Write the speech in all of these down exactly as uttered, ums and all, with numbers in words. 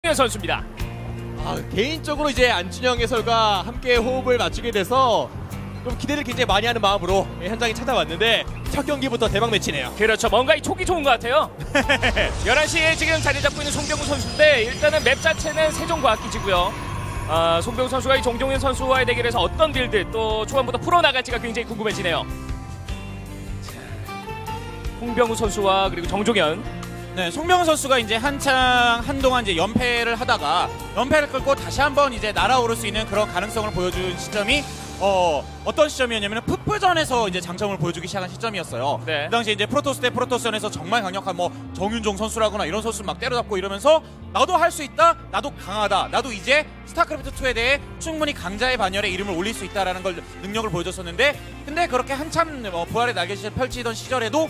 정종현 선수입니다. 아, 개인적으로 이제 안준영 해설과 함께 호흡을 맞추게 돼서 좀 기대를 굉장히 많이 하는 마음으로 현장에 찾아왔는데 첫 경기부터 대박 매치네요. 그렇죠. 뭔가 이 촉이 좋은 것 같아요. 열한 시에 지금 자리 잡고 있는 송병구 선수인데 일단은 맵 자체는 세종과학기지고요. 아, 송병구 선수가 이 정종현 선수와의 대결에서 어떤 빌드 또 초반부터 풀어나갈지가 굉장히 궁금해지네요. 송병구 선수와 그리고 정종현. 네, 송병구 선수가 이제 한창 한동안 이제 연패를 하다가 연패를 끌고 다시 한번 이제 날아오를 수 있는 그런 가능성을 보여준 시점이 어 어떤 시점이었냐면 풋풋전에서 이제 장점을 보여주기 시작한 시점이었어요. 네. 그 당시 이제 프로토스 대 프로토스전에서 정말 강력한 뭐 정윤종 선수라거나 이런 선수 막 때려잡고 이러면서 나도 할 수 있다, 나도 강하다, 나도 이제 스타크래프트 투에 대해 충분히 강자의 반열에 이름을 올릴 수 있다라는 걸 능력을 보여줬었는데, 근데 그렇게 한참 뭐 부활의 날개짓을 펼치던 시절에도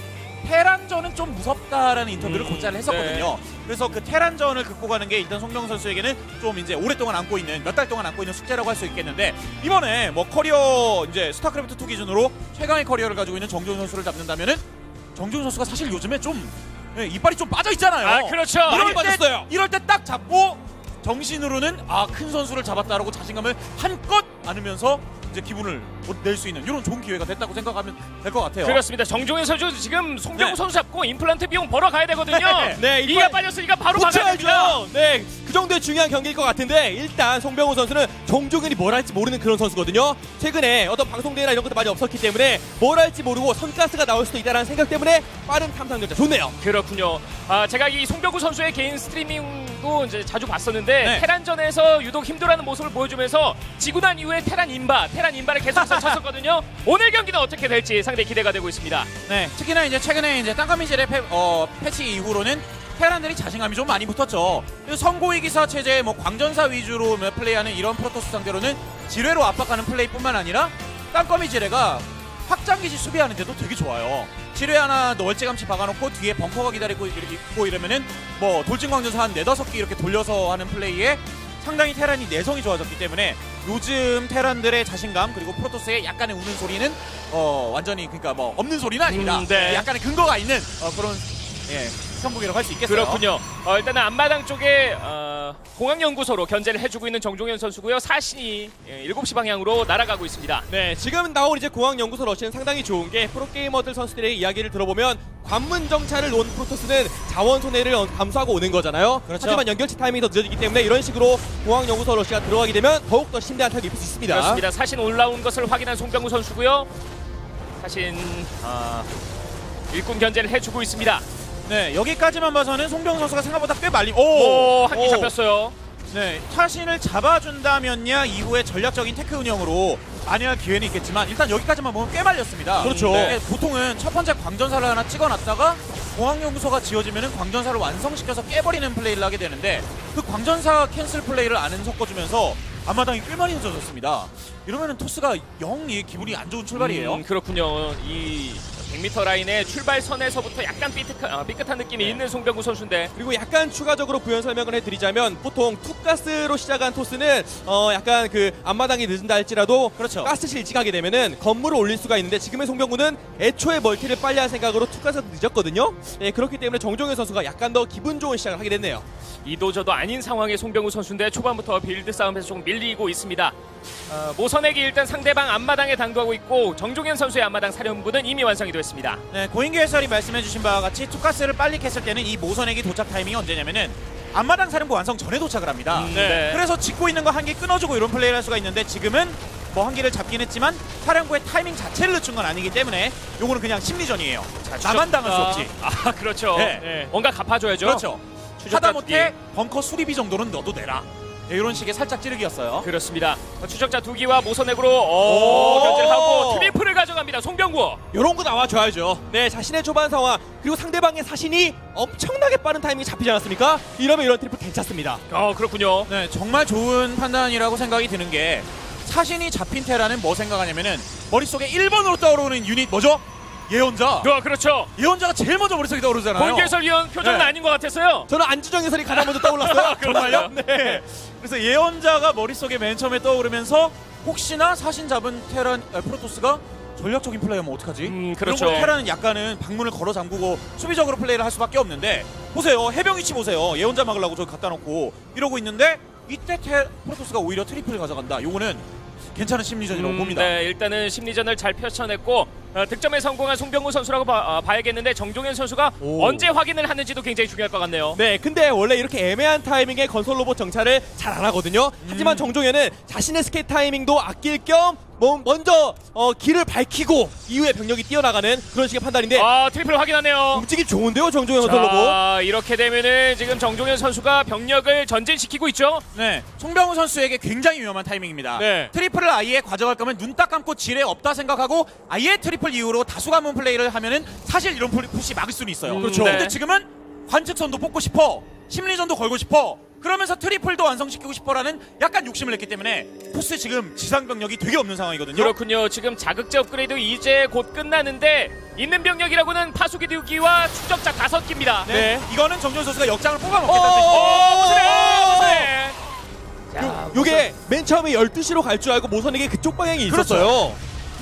테란전은 좀 무섭다라는 인터뷰를 음, 곧잘 했었거든요. 네. 그래서 그 테란전을 극복하는 게 일단 송병구 선수에게는 좀 이제 오랫동안 안고 있는, 몇 달 동안 안고 있는 숙제라고 할 수 있겠는데, 이번에 뭐 커리어 이제 스타크래프트 투 기준으로 최강의 커리어를 가지고 있는 정종현 선수를 잡는다면은 정종현 선수가 사실 요즘에 좀 예, 이빨이 좀 빠져 있잖아요. 아, 그렇죠. 이럴 많이 때, 빠졌어요. 이럴 때 딱 잡고 정신으로는 아, 큰 선수를 잡았다라고 자신감을 한껏 안으면서 이제 기분을 낼 수 있는 이런 좋은 기회가 됐다고 생각하면 될 것 같아요. 그렇습니다. 정종현 선수 지금 송병구 네. 선수 잡고 임플란트 비용 벌어 가야 되거든요. 네, 이가 빠졌으니까 바로 막아야 됩니다. 붙여야죠. 네, 그 정도의 중요한 경기일 것 같은데 일단 송병호 선수는 정종현이 뭘 할지 모르는 그런 선수거든요. 최근에 어떤 방송대회나 이런 것도 많이 없었기 때문에 뭘 할지 모르고 선가스가 나올 수도 있다는 생각 때문에 빠른 탐상 결자 좋네요. 그렇군요. 아, 제가 이 송병구 선수의 개인 스트리밍도 이제 자주 봤었는데 네. 테란전에서 유독 힘들어하는 모습을 보여주면서 지고 난 이후에 테란 인바, 테란 인바를 계속해서 쳤었거든요. 오늘 경기는 어떻게 될지 상당히 기대가 되고 있습니다. 네, 특히나 이제 최근에 이제 땅거미질의 패, 어, 패치 이후로는 테란들이 자신감이 좀 많이 붙었죠. 선고위 기사 체제, 뭐 광전사 위주로 플레이하는 이런 프로토스 상대로는 지뢰로 압박하는 플레이뿐만 아니라 땅거미 지뢰가 확장기지 수비하는데도 되게 좋아요. 지뢰 하나 멀찌감치 박아놓고 뒤에 벙커가 기다리고 있고 이러면은 뭐 돌진광전사 한 네다섯 개 이렇게 돌려서 하는 플레이에 상당히 테란이 내성이 좋아졌기 때문에 요즘 테란들의 자신감 그리고 프로토스의 약간의 우는 소리는 어 완전히 그러니까 뭐 없는 소리는 아닙니다. 음, 네. 약간의 근거가 있는 어 그런 예, 선곡이라고 할 수 있겠어요. 그렇군요. 어, 일단은 앞마당 쪽에 어, 공항연구소로 견제를 해주고 있는 정종현 선수고요. 사신이 예, 일곱 시 방향으로 날아가고 있습니다. 네, 지금 나온 이제 공항연구소 러시는 상당히 좋은 게 프로게이머들 선수들의 이야기를 들어보면 관문 정찰을 놓은 프로토스는 자원 손해를 감수하고 오는 거잖아요. 그렇죠. 하지만 연결체 타이밍이 더 늦어지기 때문에 이런 식으로 공항연구소 러시가 들어가게 되면 더욱더 심대한 타격을 입을 수 있습니다. 그렇습니다. 사신 올라온 것을 확인한 송병구 선수고요. 사신 어, 일꾼 견제를 해주고 있습니다. 네, 여기까지만 봐서는 송병구 선수가 생각보다 꽤 말리. 오, 한 개 잡혔어요. 네, 타신을 잡아준다면야 이후에 전략적인 테크 운영으로 만회할 기회는 있겠지만 일단 여기까지만 보면 꽤 말렸습니다. 그렇죠. 네, 보통은 첫 번째 광전사를 하나 찍어놨다가 공항연구소가 지어지면은 광전사를 완성시켜서 깨버리는 플레이를 하게 되는데 그 광전사 캔슬 플레이를 안 섞어주면서 앞마당이 꽤 많이 늦어졌습니다. 이러면은 토스가 영 이 기분이 안 좋은 출발이에요. 음, 그렇군요. 이 백 미터 라인의 출발선에서부터 약간 삐끗한, 어, 삐끗한 느낌이 네. 있는 송병구 선수인데 그리고 약간 추가적으로 부연 설명을 해드리자면 보통 투가스로 시작한 토스는 어 약간 그 앞마당이 늦은다 할지라도 그렇죠. 가스 실직하게 되면은 건물을 올릴 수가 있는데 지금의 송병구는 애초에 멀티를 빨리 할 생각으로 투가스가 늦었거든요. 예, 그렇기 때문에 정종현 선수가 약간 더 기분 좋은 시작을 하게 됐네요. 이도저도 아닌 상황의 송병구 선수인데 초반부터 빌드 싸움에서 조금 밀리고 있습니다. 어, 모선액이 일단 상대방 앞마당에 당도하고 있고 정종현 선수의 앞마당 사령부는 이미 완성이 됐습니다. 네, 고인규 해설이 말씀해주신 바와 같이 투가스를 빨리 캤을 때는 이 모선액이 도착 타이밍이 언제냐면은 앞마당 사령부 완성 전에 도착을 합니다. 음, 네. 그래서 짓고 있는 거 한 개 끊어주고 이런 플레이를 할 수가 있는데 지금은 뭐 한 개를 잡긴 했지만 사령부의 타이밍 자체를 늦춘 건 아니기 때문에 요거는 그냥 심리전이에요. 나만 당할 수 없지. 아, 그렇죠. 네. 네. 뭔가 갚아줘야죠. 그렇죠. 추적자 하다못해 벙커 수리비 정도는 너도 내라. 네, 이런 식의 살짝 찌르기였어요. 그렇습니다. 추적자 두 기와 모선액으로 오, 견제를 하고 트리플을 가져갑니다. 송병구. 이런 거 나와줘야죠. 네, 자신의 초반 상황 그리고 상대방의 사신이 엄청나게 빠른 타이밍이 잡히지 않았습니까? 이러면 이런 트리플 괜찮습니다. 어, 그렇군요. 네, 정말 좋은 판단이라고 생각이 드는 게 사신이 잡힌 테라는 뭐 생각하냐면은 머릿속에 일 번으로 떠오르는 유닛 뭐죠? 예언자. 어, 그렇죠. 예언자가 제일 먼저 머릿속에 떠오르잖아요. 본기 해설위원 표정은 네. 아닌 것 같았어요. 저는 안주정 해설이 가장 먼저 떠올랐어요. 정말요? 네. 그래서 예언자가 머릿속에 맨 처음에 떠오르면서 혹시나 사신 잡은 테란 아, 프로토스가 전략적인 플레이하면 어떡하지? 음, 그렇죠. 그런 거 테란은 약간은 방문을 걸어 잠그고 수비적으로 플레이를 할 수밖에 없는데 보세요. 해병 위치 보세요. 예언자 막으려고 저기 갖다 놓고 이러고 있는데 이때 테, 프로토스가 오히려 트리플을 가져간다. 요거는 괜찮은 심리전이라고 음, 봅니다. 네, 일단은 심리전을 잘 펼쳐냈고 어, 득점에 성공한 송병구 선수라고 봐, 어, 봐야겠는데 정종현 선수가 오. 언제 확인을 하는지도 굉장히 중요할 것 같네요. 네, 근데 원래 이렇게 애매한 타이밍에 건설 로봇 정찰을 잘 안 하거든요. 하지만 정종현은 자신의 스케이트 타이밍도 아낄 겸 뭐, 먼저 어, 길을 밝히고 이후에 병력이 뛰어나가는 그런 식의 판단인데 아, 트리플 확인하네요. 움직임 좋은데요, 정종현 건설 로봇. 자, 이렇게 되면은 지금 정종현 선수가 병력을 전진시키고 있죠. 네, 송병우 선수에게 굉장히 위험한 타이밍입니다. 네. 트리플을 아예 가져갈 거면 눈 딱 감고 지뢰 없다 생각하고 아예 트리플 이후로 다수 가문 플레이를 하면은 사실 이런 푸시 막을 수는 있어요. 음, 그렇죠. 네. 근데 지금은 관측선도 뽑고 싶어, 심리전도 걸고 싶어, 그러면서 트리플도 완성시키고 싶어라는 약간 욕심을 냈기 때문에 토스 지금 지상 병력이 되게 없는 상황이거든요. 그렇군요. 지금 자극제 업그레이드 이제 곧 끝나는데 있는 병력이라고는 파수기 두 기와 추적자 다섯 기입니다. 네. 네. 이거는 정준 선수가 역장을 어, 뽑아먹겠다는 뜻이죠. 어, 무슨해, 무슨해. 요, 요게 맨 처음에 열두 시로 갈 줄 알고 모선에게 그쪽 방향이 그렇죠. 있었어요.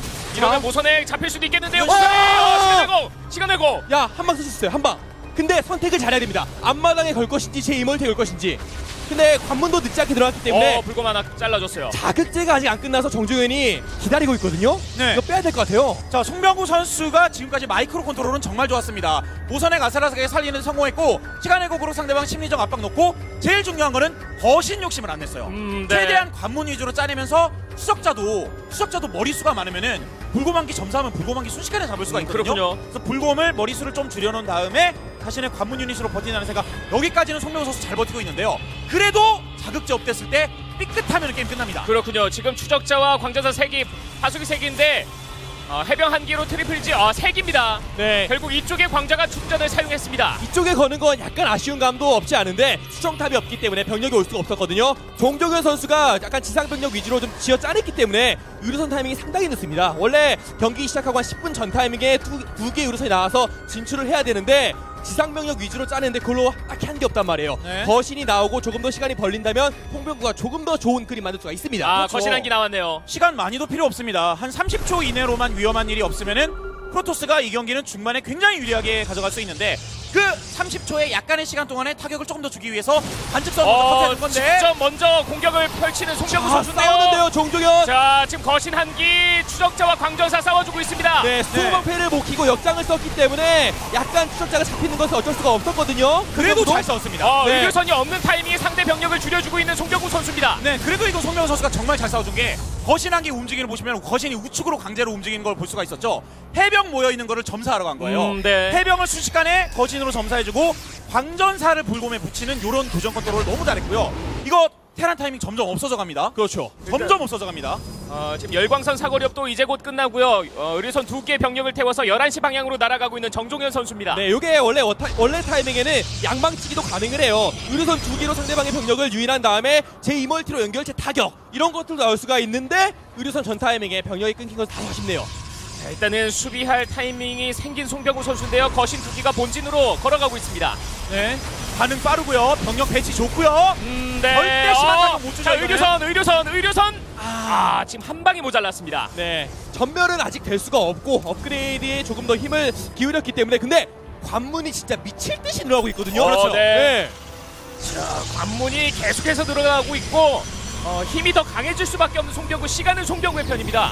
이러면 모선에 잡힐 수도 있겠는데요. 와! 시간 내고, 시간 내고. 야, 한 방 쓰셨어요, 한 방. 근데 선택을 잘해야 됩니다. 앞마당에 걸 것인지 제 이멀티에 걸 것인지. 근데 관문도 늦지 않게 들어갔기 때문에 어, 불검 하나 잘라줬어요. 자극제가 아직 안 끝나서 정종현이 기다리고 있거든요. 네. 이거 빼야 될 것 같아요. 자, 송병구 선수가 지금까지 마이크로 컨트롤은 정말 좋았습니다. 모선에 가스라스하게 살리는 성공했고 시간의 곡으로 상대방 심리적 압박 넣고 제일 중요한 거는 거신 욕심을 안 냈어요. 음, 네. 최대한 관문 위주로 짜내면서 추적자도 추적자도 머리수가 많으면은 불곰한기 점사하면 불곰한기 순식간에 잡을 수가 음, 있거든요. 그렇군요. 그래서 불곰을 머리수를 좀 줄여놓은 다음에 자신의 관문 유닛으로 버틴다는 생각. 여기까지는 송병구 선수 잘 버티고 있는데요. 그래도 자극제 업됐을 때 삐끗하면 게임 끝납니다. 그렇군요. 지금 추적자와 광전사 세 기, 파수기 세 기인데 어, 해병 한 기로 트리플지 아, 세 기입니다. 네. 결국 이쪽에 광자가 충전을 사용했습니다. 이쪽에 거는 건 약간 아쉬운 감도 없지 않은데 수정탑이 없기 때문에 병력이 올 수가 없었거든요. 정종현 선수가 약간 지상병력 위주로 좀 지어 짜냈기 때문에 의료선 타이밍이 상당히 늦습니다. 원래 경기 시작하고 한 십 분 전 타이밍에 두, 두 개의 의료선이 나와서 진출을 해야 되는데 지상병력 위주로 짜는데 그걸로 딱히 한 게 없단 말이에요. 네. 거신이 나오고 조금 더 시간이 벌린다면 홍병구가 조금 더 좋은 그림 만들 수가 있습니다. 아, 그렇죠. 거신 한 기 나왔네요. 시간 많이도 필요 없습니다. 한 삼십 초 이내로만 위험한 일이 없으면은 프로토스가 이 경기는 중반에 굉장히 유리하게 가져갈 수 있는데 그 삼십 초의 약간의 시간 동안에 타격을 조금 더 주기 위해서 관측선 먼저 어, 커트해줄 건데 직접 먼저 공격을 펼치는 송병구 아, 선수인데요. 싸우는데요, 정종현. 자, 지금 거신 한 기, 추적자와 광전사 싸워주고 있습니다. 네, 스토방패를 못 키고 역장을 썼기 때문에 약간 추적자가 잡히는 것은 어쩔 수가 없었거든요. 그래도 정도? 잘 싸웠습니다. 어, 네. 의료선이 없는 타이밍에 상대 병력을 줄여주고 있는 송병구 선수입니다. 네, 그래도 이거 송명호 선수가 정말 잘 싸워준 게 거신 한 개 움직임을 보시면 거신이 우측으로 강제로 움직이는 걸 볼 수가 있었죠. 해병 모여 있는 거를 점사하러 간 거예요. 음, 네. 해병을 순식간에 거신으로 점사해주고 광전사를 불곰에 붙이는 이런 교전 컨트롤을 너무 잘했고요. 이거 테란 타이밍 점점 없어져 갑니다. 그렇죠. 점점 없어져 갑니다. 어, 지금 열광선 사거리업도 이제 곧 끝나고요. 어, 의료선 두 개의 병력을 태워서 열한 시 방향으로 날아가고 있는 정종현 선수입니다. 네, 요게 원래 워타, 원래 타이밍에는 양방치기도 가능을 해요. 의료선 두 개로 상대방의 병력을 유인한 다음에 제 이멀티로 연결체 타격 이런 것들도 나올 수가 있는데 의료선 전 타이밍에 병력이 끊긴 건 다소 아쉽네요. 자, 일단은 수비할 타이밍이 생긴 송병구 선수인데요. 거신 두 기가 본진으로 걸어가고 있습니다. 네, 반응 빠르고요. 병력 배치 좋고요. 음, 네. 절대 심한 타격 못 주죠, 자, 이거는. 의료선, 의료선, 의료선. 아, 지금 한 방이 모자랐습니다. 네, 전멸은 아직 될 수가 없고 업그레이드에 조금 더 힘을 기울였기 때문에 근데 관문이 진짜 미칠 듯이 늘어가고 있거든요. 어, 그렇죠. 네. 자, 관문이 계속해서 들어가고 있고 어, 힘이 더 강해질 수밖에 없는 송병구. 시간은 송병구의 편입니다.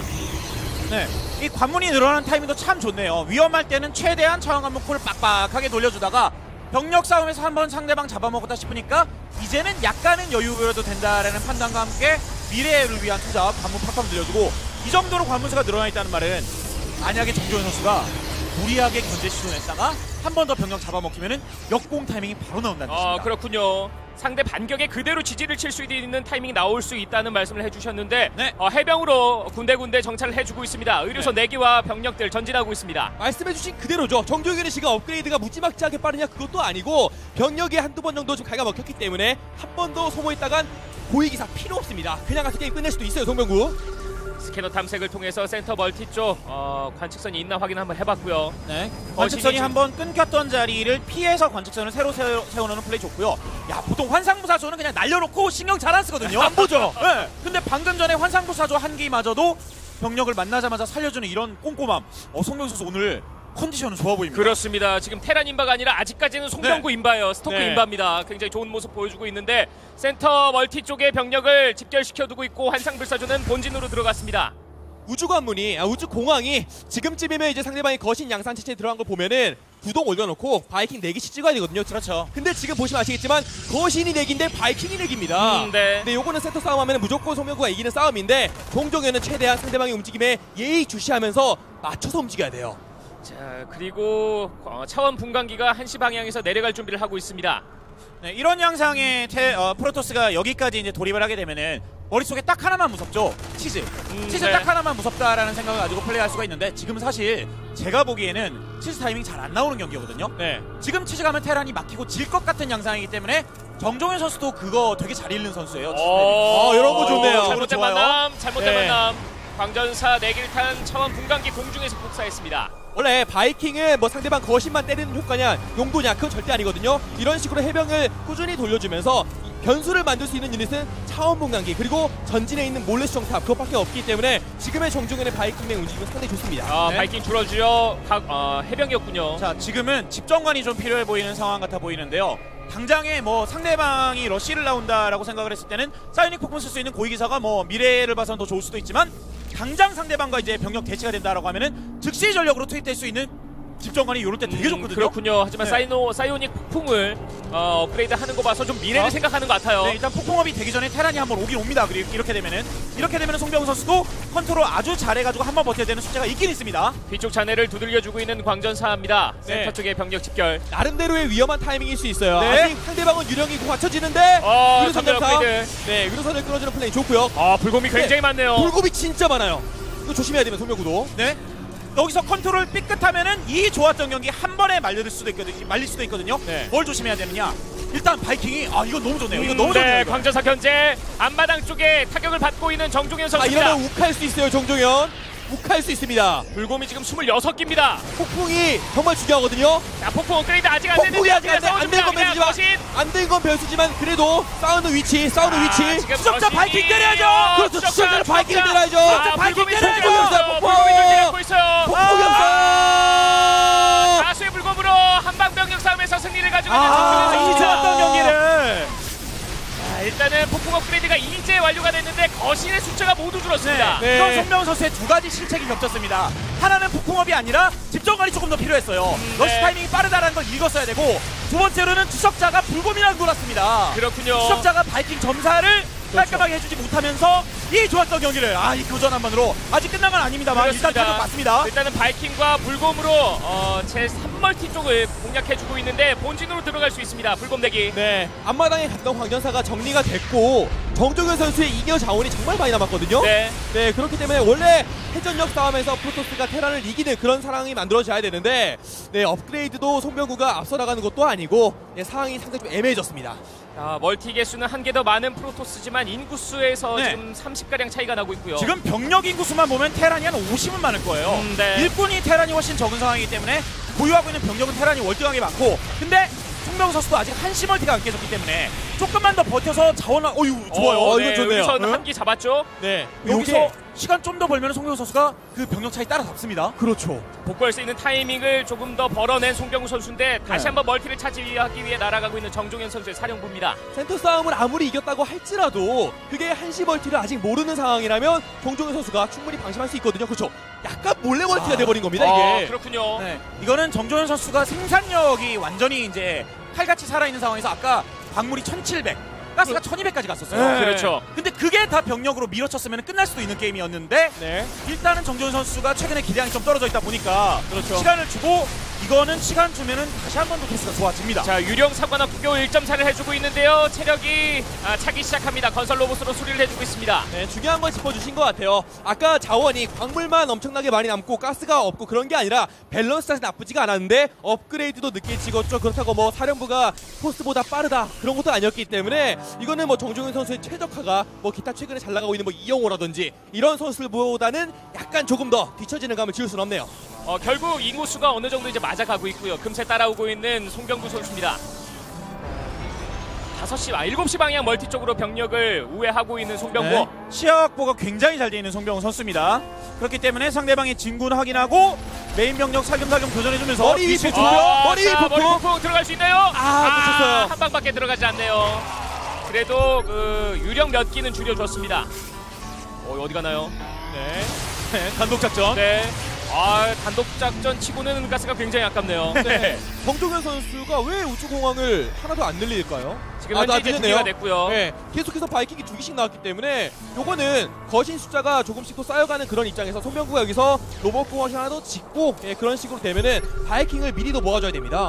네, 이 관문이 늘어나는 타이밍도 참 좋네요. 위험할 때는 최대한 차원 관문 콜을 빡빡하게 돌려주다가 병력 싸움에서 한번 상대방 잡아먹었다 싶으니까 이제는 약간은 여유 부여도 된다라는 판단과 함께 미래를 위한 투자 관문 팍팍 늘려주고 이 정도로 관문수가 늘어나 있다는 말은 만약에 정조현 선수가 무리하게 견제 시도했다가 한 번 더 병력 잡아먹히면은 역공 타이밍이 바로 나온다는 뜻입니다. 어, 그렇군요. 상대 반격에 그대로 지지를 칠 수 있는 타이밍이 나올 수 있다는 말씀을 해주셨는데 네. 어, 해병으로 군데군데 정찰을 해주고 있습니다. 의료선 네 기와 병력들 전진하고 있습니다. 말씀해주신 그대로죠. 정종현의 씨가 업그레이드가 무지막지하게 빠르냐 그것도 아니고 병력이 한두 번 정도 좀 갉아먹혔기 때문에 한 번 더 소모했다간 고위기사 필요 없습니다. 그냥 가서 게임 끝낼 수도 있어요, 송병구. 스캐너 탐색을 통해서 센터 멀티 쪽 어, 관측선이 있나 확인 한번 해봤고요. 네, 관측선이 지금- 한번 끊겼던 자리를 피해서 관측선을 새로 세워, 세워놓는 플레이 좋고요. 야, 보통 환상부사조는 그냥 날려놓고 신경 잘 안 쓰거든요. 안 보죠. 네, 근데 방금 전에 환상부사조 한 기마저도 병력을 만나자마자 살려주는 이런 꼼꼼함. 어, 송병 선수 오늘 컨디션은 좋아 보입니다. 그렇습니다. 지금 테란 인바가 아니라 아직까지는 송병구 네. 인바예요. 스토크 네. 인바입니다. 굉장히 좋은 모습 보여주고 있는데 센터 멀티 쪽의 병력을 집결시켜두고 있고 환상불사조는 본진으로 들어갔습니다. 우주 관문이 아, 우주 공항이 지금쯤이면 이제 상대방이 거신 양산 체제에 들어간 걸 보면은 구동 올려놓고 바이킹 네 개씩 찍어야 되거든요. 그렇죠. 근데 지금 보시면 아시겠지만 거신이 내기인데 바이킹이 내기입니다. 음, 네. 근데 요거는 세터 싸움하면 무조건 송병구가 이기는 싸움인데 종종에는 최대한 상대방의 움직임에 예의 주시하면서 맞춰서 움직여야 돼요. 자, 그리고 어, 차원 분광기가 한시 방향에서 내려갈 준비를 하고 있습니다. 네, 이런 양상의 테, 어, 프로토스가 여기까지 이제 돌입을 하게 되면은 머릿속에 딱 하나만 무섭죠. 치즈. 음, 치즈 네. 딱 하나만 무섭다라는 생각을 가지고 플레이할 수가 있는데 지금 사실 제가 보기에는 치즈 타이밍 잘 안 나오는 경기거든요. 네. 지금 치즈 가면 테란이 막히고 질 것 같은 양상이기 때문에 정종현 선수도 그거 되게 잘 읽는 선수예요. 치즈 타이밍. 어, 이런 거 좋네요. 잘못된 좋아요. 만남, 잘못된 네. 만남. 광전사 네 개를 탄 차원 분광기 공중에서 폭사했습니다. 원래 바이킹은 뭐 상대방 거신만 때리는 효과냐 용도냐 그건 절대 아니거든요. 이런 식으로 해병을 꾸준히 돌려주면서 변수를 만들 수 있는 유닛은 차원 분광기 그리고 전진에 있는 몰래 수정탑 그것밖에 없기 때문에 지금의 정중현의 바이킹의 움직임은 상당히 좋습니다. 아, 네. 바이킹 줄어주려 각, 어, 해병이었군요. 자, 지금은 집정관이 좀 필요해 보이는 상황 같아 보이는데요. 당장에 뭐 상대방이 러시를 나온다라고 생각을 했을 때는 사이닉 폭풍 쓸 수 있는 고위기사가 뭐 미래를 봐서는 더 좋을 수도 있지만 당장 상대방과 이제 병력 대치가 된다라고 하면은 즉시 전력으로 투입될 수 있는 집정관이 이럴 때 되게 음, 좋거든요. 그렇군요. 하지만 네. 사이노, 사이오닉 폭풍을 어, 업그레이드 하는 거 봐서 좀 미래를 아. 생각하는 것 같아요. 네, 일단 폭풍업이 되기 전에 테란이 한번 오긴 옵니다. 그리고 이렇게 되면은 이렇게 되면은 송병우 선수도 컨트롤 아주 잘해가지고 한번 버텨야 되는 숫자가 있긴 있습니다. 뒤쪽 잔해를 두들겨주고 있는 광전사입니다. 네. 센터 쪽의 병력 집결. 나름대로의 위험한 타이밍일 수 있어요. 네. 아직 상대방은 유령이고 갖춰지는데 어, 의료선 선별 점사 업그레이드. 네 의료선을 끌어주는 플레이 좋고요. 아, 불곰이 굉장히 네. 많네요. 불곱이 진짜 많아요. 이거 조심해야 되면 송병구도. 네. 여기서 컨트롤 삐끗하면은 이 좋았던 경기 한 번에 말릴 수도 있거든요. 말릴 수도 있거든요. 네. 뭘 조심해야 되느냐? 일단 바이킹이 아 이거 너무 좋네요. 이거 음, 너무 좋네요. 네, 이거. 광전사 견제. 앞마당 쪽에 타격을 받고 있는 정종현 아 선수입니다. 이러면 욱할 수 있어요 정종현. 욱할 수 있습니다. 불곰이 지금 스물여섯 개입니다. 폭풍이 정말 중요하거든요. 자, 폭풍 업그레이드 아직 안 됐는데 폭풍이 아직 안된 건 그냥 변수지만 거신. 안 된 건 변수지만 그래도 싸우는 위치 싸우는 아, 위치. 지금 수적자 거신이- 바이킹 때려야죠! 그렇죠, 수적자를 바이킹을 때려야죠. 아, 수적자 바이킹 불곰이 때려야죠. 존재하고 있어요. 폭풍! 불곰이 존재하고 있어요. 폭풍이 없어. 다수의 불곰으로 한방병력 싸움에서 승리를 가지고 있는 아, 정종현 이 선수. 좋았던 경기를. 자, 일단은 폭풍 업그레이드가 이제 완료가 됐는데 거신의 숫자가 모두 줄었습니다. 네. 이건 송병우 선수의 두 가지 실책이 겹쳤습니다. 하나는 폭풍업이 아니라 집정관이 조금 더 필요했어요. 음, 러시 네. 타이밍이 빠르다는 걸 읽었어야 되고 두 번째로는 추적자가 불곰이랑 놀았습니다. 그렇군요. 추적자가 바이킹 점사를 깔끔하게 해주지 못하면서 이 좋았던 경기를 아 이 교전 한 번으로 아직 끝난 건 아닙니다만 일단 그렇습니다. 타격 맞습니다. 일단은 바이킹과 불곰으로 어, 제삼 멀티 쪽을 공략해주고 있는데 본진으로 들어갈 수 있습니다. 불곰 대기. 네 앞마당에 갔던 광전사가 정리가 됐고 정종현 선수의 잉여 자원이 정말 많이 남았거든요. 네. 네 그렇기 때문에 원래 회전력 싸움에서 프로토스가 테란을 이기는 그런 상황이 만들어져야 되는데 네 업그레이드도 송병구가 앞서 나가는 것도 아니고 네, 상황이 상당히 좀 애매해졌습니다. 자, 멀티 개수는 한 개 더 많은 프로토스지만 인구수에서 네. 지금 삼십 가량 차이가 나고 있고요. 지금 병력 인구수만 보면 테란이 한 오십은 많을 거예요. 음, 네. 일꾼이 테란이 훨씬 적은 상황이기 때문에 보유하고 있는 병력은 테란이 월등하게 많고 근데 송병우 선수도 아직 한시 멀티가 안 깨졌기 때문에 조금만 더 버텨서 자원을 어유 좋아요. 어, 네, 이건 좋네요. 여기서 응? 한기 잡았죠. 네 여기서 요게- 시간 좀 더 벌면 송병우 선수가 그 병력 차이 따라잡습니다. 그렇죠. 복구할 수 있는 타이밍을 조금 더 벌어낸 송병우 선수인데 다시 네. 한번 멀티를 차지하기 위해 날아가고 있는 정종현 선수의 사령부입니다. 센터 싸움을 아무리 이겼다고 할지라도 그게 한시 멀티를 아직 모르는 상황이라면 정종현 선수가 충분히 방심할 수 있거든요. 그렇죠. 약간 몰래 멀티가 아. 돼버린 겁니다 어, 이게. 그렇군요. 네, 이거는 정조현 선수가 생산력이 완전히 이제 칼같이 살아있는 상황에서 아까 광물이 천칠백, 가스가 천이백까지 갔었어요. 네. 그렇죠. 근데 그게 다 병력으로 밀어쳤으면 끝날 수도 있는 게임이었는데 네. 일단은 정조현 선수가 최근에 기량이 좀 떨어져 있다 보니까 그렇죠. 시간을 주고 이거는 시간 주면은 다시 한 번 더 패스가 좋아집니다. 자, 유령 사관학 구교 일 점 차를 해주고 있는데요. 체력이 아, 차기 시작합니다. 건설 로봇으로 수리를 해주고 있습니다. 네, 중요한 걸 짚어주신 것 같아요. 아까 자원이 광물만 엄청나게 많이 남고 가스가 없고 그런 게 아니라 밸런스 자체 나쁘지가 않았는데 업그레이드도 늦게 찍었죠. 그렇다고 뭐 사령부가 포스보다 빠르다 그런 것도 아니었기 때문에 이거는 뭐 정종현 선수의 최적화가 뭐 기타 최근에 잘 나가고 있는 뭐 이영호라든지 이런 선수들보다는 약간 조금 더 뒤처지는 감을 지울 수는 없네요. 어, 결국 인구수가 어느 정도 이제 맞아가고 있고요. 금세 따라오고 있는 송병구 선수입니다. 다섯 시, 아 일곱 시 방향 멀티 쪽으로 병력을 우회하고 있는 송병구. 네. 시야 확보가 굉장히 잘 돼 있는 송병호 선수입니다. 그렇기 때문에 상대방의 진군 확인하고 메인 병력 살금살금 교전해주면서 머리 위 뒤쪽 폭풍! 아, 머리 위 자, 폭풍! 머리 폭풍 들어갈 수 있나요? 아, 놓쳤어요. 한 방밖에 들어가지 않네요. 그래도 그 유령 몇 기는 줄여줬습니다. 어, 어디 가나요? 네. 네, 단독 작전. 네. 아, 단독 작전 치고는 가스가 굉장히 아깝네요. 네. 정종현 선수가 왜 우주공항을 하나도 안 늘릴까요? 지금 아, 현재 나 이제 두 늘렸네요. 개가 됐고요. 네, 계속해서 바이킹이 두 개씩 나왔기 때문에 요거는 거신 숫자가 조금씩 더 쌓여가는 그런 입장에서 송병구가 여기서 로봇공항이 하나 더 짓고 예, 그런 식으로 되면은 바이킹을 미리 더 모아줘야 됩니다.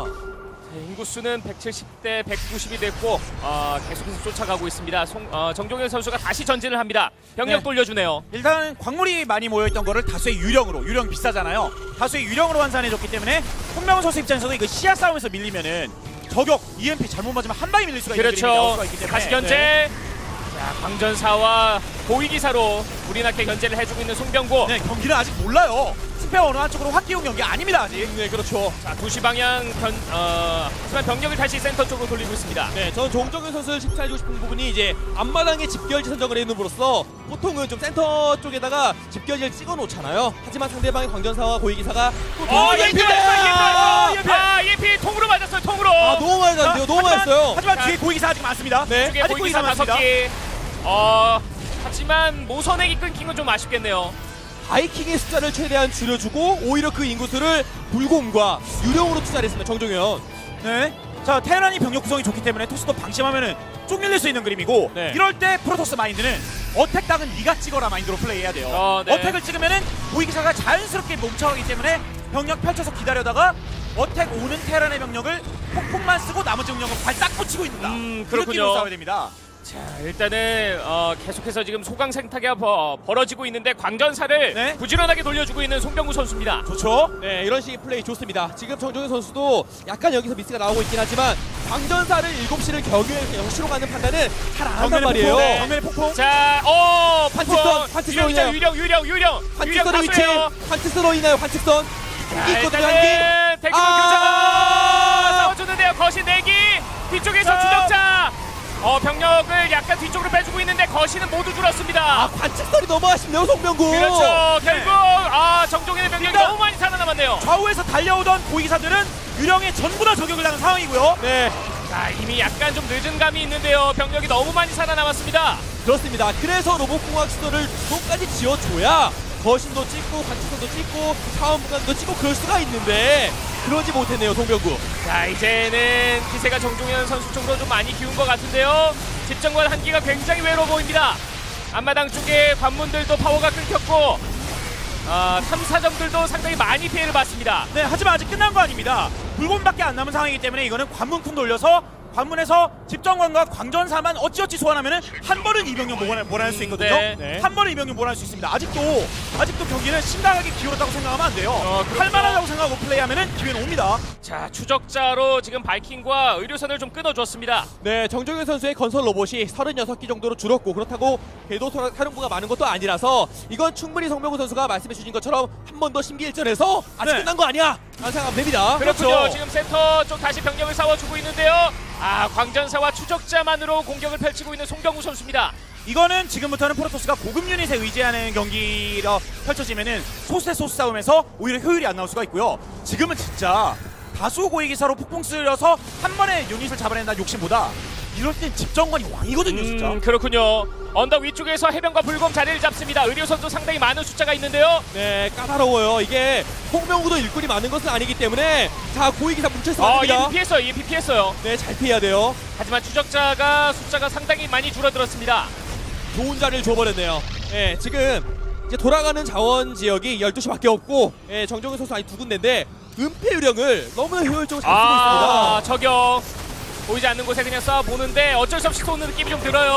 인구수는 백칠십 대 백구십이 됐고 어, 계속해서 쫓아가고 있습니다. 송, 어, 정종현 선수가 다시 전진을 합니다. 병력 네. 돌려주네요. 일단 광물이 많이 모여있던 거를 다수의 유령으로, 유령 비싸잖아요. 다수의 유령으로 환산해줬기 때문에 송병호 선수 입장에서도 이거 시야 싸움에서 밀리면은 저격, 이엠피 잘못 맞으면 한 방에 밀릴 수가 있는 그림이 나올 그렇죠. 수가 있기 때문에 다시 견제. 네. 자, 광전사와 고위기사로 우리나게 견제를 해주고 있는 송병구. 네, 경기는 아직 몰라요. 스페어 어느 한쪽으로 확 끼운 경기 아닙니다 아직. 네, 그렇죠. 자, 두 시 방향 견, 어, 하지만 병력을 다시 센터 쪽으로 돌리고 있습니다. 네, 저는 정종현 선수를 칭찬해주고 싶은 부분이 이제 앞마당에 집결지 선정을 해놓음으로써 보통은 좀 센터 쪽에다가 집결지를 찍어놓잖아요. 하지만 상대방의 광전사와 고위기사가 또 어, 돌아오는 이엠피 데 맞았어요, 이엠피! 이엠피! 아, 이엠피 통으로 맞았어요, 통으로. 아, 너무 많이 났는데요. 너무 많이 났어요. 하지만 자, 뒤에 고위기사 아직 많습니다. 네. 쪽에 아직 고위기사 고위기사 다섯 많습니다. 기. 어, 하지만 모선액이 끊긴 건 좀 아쉽겠네요. 바이킹의 숫자를 최대한 줄여주고 오히려 그 인구수를 불곰과 유령으로 투자를 했습니다. 정종현. 네. 자, 테란이 병력 구성이 좋기 때문에 토스도 방심하면은 쭉 밀릴 수 있는 그림이고 네. 이럴 때 프로토스 마인드는 어택 당은 네가 찍어라 마인드로 플레이해야 돼요. 어, 네. 어택을 찍으면은 고위기사가 자연스럽게 멈춰가기 때문에 병력 펼쳐서 기다려다가 어택 오는 테란의 병력을 폭풍만 쓰고 나머지 병력은 발딱 꽂히고 있는다. 음, 그 그렇군요. 느낌으로 싸워야 됩니다. 자, 일단은 어, 계속해서 지금 소강 생태계가 버, 벌어지고 있는데 광전사를 네. 부지런하게 돌려주고 있는 송병구 선수입니다. 좋죠? 네, 이런 식의 플레이 좋습니다. 지금 정종현 선수도 약간 여기서 미스가 나오고 있긴 하지만 광전사를 일곱 시를 경유해서 영시로 가는 판단은 잘 안 한단 정면의 말이에요. 폭풍, 네. 정면의 폭풍. 자, 어, 환측선, 환측선이네요. 유령, 유령, 유령, 유령, 환측선의 위치, 다수예요. 환측선으로 인하여 환측선. 자, 한기 있거든요, 한기. 일단은 대규모 아! 교전 싸워주는데요. 거신 내기 뒤쪽에서 자. 추적자. 어, 병력을 약간 뒤쪽으로 빼주고 있는데 거신은 모두 줄었습니다. 아, 관측선이 너무 아쉽네요, 송병구. 그렇죠. 결국 아 정종현의 병력이 그러니까 너무 많이 살아남았네요. 좌우에서 달려오던 고위기사들은 유령에 전부 다 저격을 당한 상황이고요. 네, 자, 이미 약간 좀 늦은 감이 있는데요. 병력이 너무 많이 살아남았습니다. 그렇습니다. 그래서 로봇공학 시설을 끝까지 지어줘야 거신도 찍고 관측선도 찍고 차원분간도 찍고 그럴 수가 있는데 그러지 못했네요, 송병구. 자, 이제는 기세가 정종현 선수 쪽으로 좀 많이 기운 것 같은데요. 집정관 한기가 굉장히 외로워 보입니다. 앞마당 쪽에 관문들도 파워가 끊겼고 아, 탐사점들도 상당히 많이 피해를 봤습니다. 네, 하지만 아직 끝난 거 아닙니다. 불곰밖에 안 남은 상황이기 때문에 이거는 관문쿤 돌려서 관문에서 집정관과 광전사만 어찌어찌 소환하면은 한 번은 이병력 몰아낼, 몰아낼 수 있거든요. 네. 네. 한 번은 이병력 몰아낼 수 있습니다. 아직도 아직도 경기는 심각하게 기울었다고 생각하면 안 돼요. 어, 그렇죠. 할만하다고 생각하고 플레이하면은 기회는 옵니다. 자, 추적자로 지금 바이킹과 의료선을 좀 끊어줬습니다. 네, 정종현 선수의 건설 로봇이 서른여섯 기 정도로 줄었고 그렇다고 궤도 사- 사령부가 많은 것도 아니라서 이건 충분히 송병구 선수가 말씀해 주신 것처럼 한 번 더 심기일전해서 아직 네. 끝난 거 아니야 라는 생각하면 됩니다. 그렇군요. 그렇죠. 지금 센터 쪽 다시 병력을 싸워주고 있는데요. 아, 광전사와 추적자만으로 공격을 펼치고 있는 송병구 선수입니다. 이거는 지금부터는 프로토스가 고급 유닛에 의지하는 경기로 펼쳐지면은 소스 대 소스 싸움에서 오히려 효율이 안 나올 수가 있고요. 지금은 진짜 다수 고위기사로 폭풍 쓰려서 한 번에 유닛을 잡아낸다는 욕심보다 이럴 땐 집정관이 왕이거든요, 진짜. 음, 그렇군요. 언덕 위쪽에서 해병과 불곰 자리를 잡습니다. 의료선도 상당히 많은 숫자가 있는데요. 네, 까다로워요. 이게 송병구도 일꾼이 많은 것은 아니기 때문에 자, 고위기사 뭉쳐서 아, 안 됩니다. 이엠피 피했어요. 이엠피 피했어요. 네, 잘 피해야 돼요. 하지만 추적자가 숫자가 상당히 많이 줄어들었습니다. 좋은 자리를 줘버렸네요. 예, 지금 이제 돌아가는 자원 지역이 열두 시밖에 없고 예, 정종현 선수 아니 두 군데인데 은폐 유령을 너무나 효율적으로 잘 쓰고 아, 있습니다. 저격. 보이지 않는 곳에 그냥 쏴보는데 어쩔 수 없이 쏘는 느낌이 좀 들어요.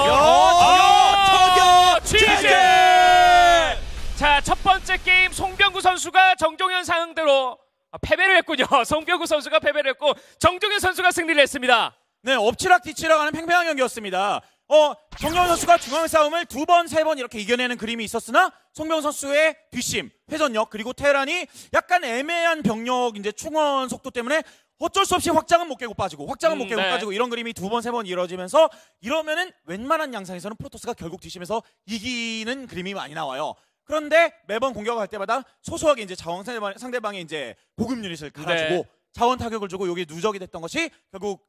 야, 저격! 취재! 취재! 자, 첫 번째 게임 송병구 선수가 정종현 상대로 아, 패배를 했군요. 송병구 선수가 패배를 했고 정종현 선수가 승리를 했습니다. 네, 엎치락 뒤치락 하는 팽팽한 경기였습니다. 어, 정명훈 선수가 중앙 싸움을 두 번, 세 번 이렇게 이겨내는 그림이 있었으나 송병훈 선수의 뒷심, 회전력, 그리고 테란이 약간 애매한 병력 이제 충원 속도 때문에 어쩔 수 없이 확장은 못 깨고 빠지고 확장은 못 음, 깨고 네. 빠지고 이런 그림이 두 번 세 번 이루어지면서 이러면은 웬만한 양상에서는 프로토스가 결국 뒤심에서 이기는 그림이 많이 나와요. 그런데 매번 공격할 때마다 소소하게 이제 자원 상대방, 상대방의 이제 고급 유닛을 갈아주고 네. 자원 타격을 주고 여기 누적이 됐던 것이 결국